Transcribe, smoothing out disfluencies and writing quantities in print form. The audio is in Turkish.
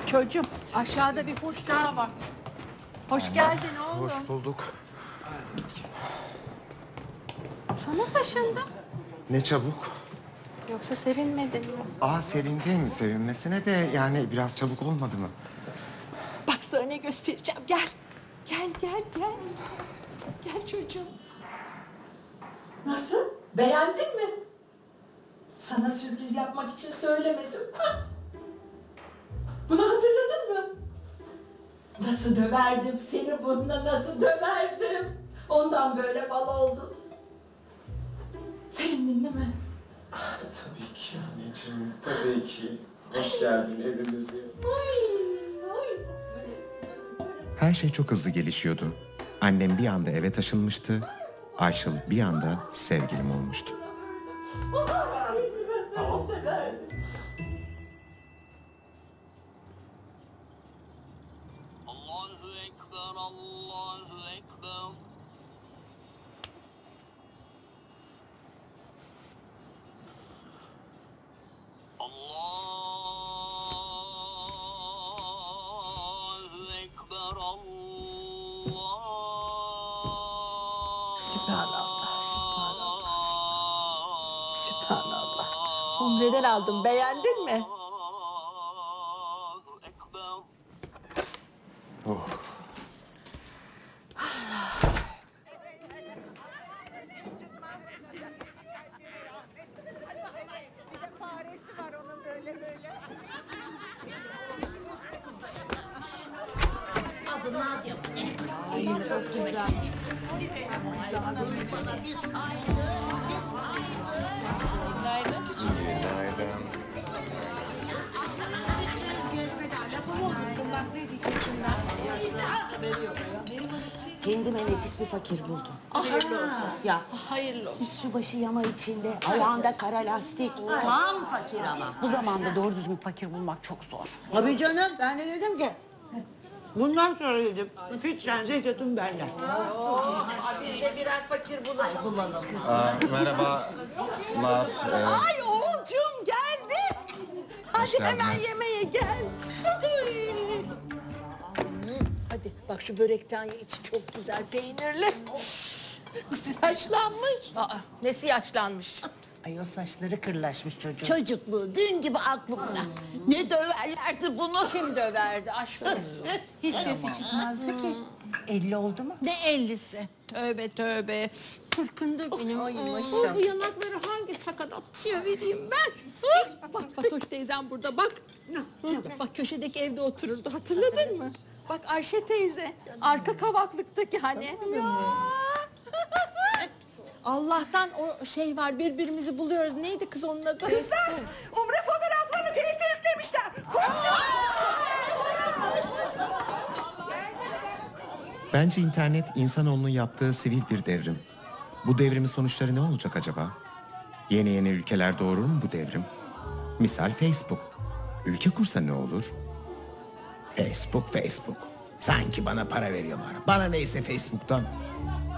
Çocuğum aşağıda bir hoş daha var. Hoş geldin oğlum. Hoş bulduk. Sana taşındım. Ne çabuk. Yoksa sevinmedin mi? Sevindim. Sevinmesine de yani biraz çabuk olmadı mı? Bak sana ne göstereceğim. Gel. Gel. Gel çocuğum. Nasıl? Beğendin mi? Sana sürpriz yapmak için söylemedim. Hah. Bunu hatırladın mı? Nasıl döverdim seni bununla, nasıl döverdim? Ondan böyle mal oldun. Sevindin değil mi? Tabii ki anneciğim, tabii ki. Hoş geldin evimize. Ay. Her şey çok hızlı gelişiyordu. Annem bir anda eve taşınmıştı. Ayşıl bir anda sevgilim olmuştu. Tamam. Allahu Ekber, Allahu Ekber. Allahu Ekber, Allah. Sübhanallah. Umreden aldım. Beğendin mi? Allahu Ekber. Faresi var onun böyle. Adı Nadia mı ne? Günaydın. Kendime nefis bir fakir buldum. Ya Hayırlı olsun. üstü başı yama içinde, ayağında kara lastik. Tam fakir ama. Bu zamanda doğru düzgün fakir bulmak çok zor. Tabii canım, ben de dedim ki. Bundan sonra dedim, fitren zekatın derler. Biz de birer fakir bulalım. Bulalım. Merhabalar. Ay oğulcuğum geldi. Hadi hemen geldiniz. yemeğe gel. Hadi bak şu börekten ye, içi çok güzel peynirli. Yaşlanmış. Nesi yaşlanmış? Ay o saçları kırlaşmış çocuğun. Çocukluğu dün gibi aklımda. Ne döverlerdi bunu. Kim döverdi aşk olsun. Hiç sesi çıkmazdı ki. 50 oldu mu? Ne 50'si? Tövbe. Kırkında benim. Ay maşallah. Bu yanakları hangi sakatat çevireyim ben? Bak Fatoş teyzem burada bak. Bak köşedeki evde otururdu, hatırladın mı? Bak Ayşe teyze, arka kavaklıktaki hani. Allah'tan o şey var, birbirimizi buluyoruz. Neydi kız onun adı? Kızlar, umre fotoğraflarını Facebook'lemişler. Koşun! Bence internet insanoğlunun yaptığı sivil bir devrim. Bu devrimin sonuçları ne olacak acaba? Yeni ülkeler doğurur mu bu devrim? Misal Facebook. Ülke kursa ne olur? Facebook. Sanki bana para veriyorlar. Bana neyse Facebook'tan.